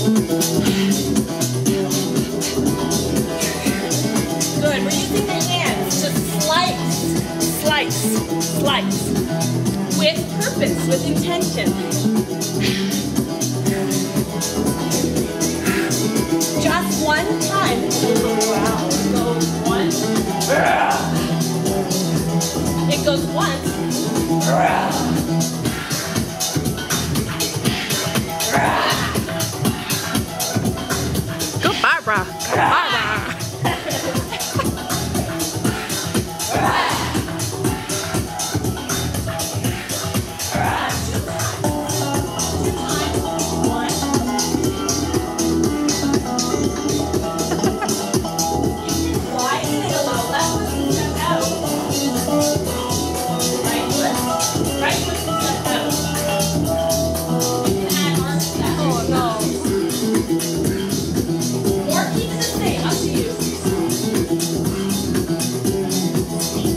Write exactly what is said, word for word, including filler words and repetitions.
Good. We're using the hands to slice, slice, slice. With purpose, with intention. Just one time. Wow. It goes once. It goes once. Go Barbara. Go Barbara.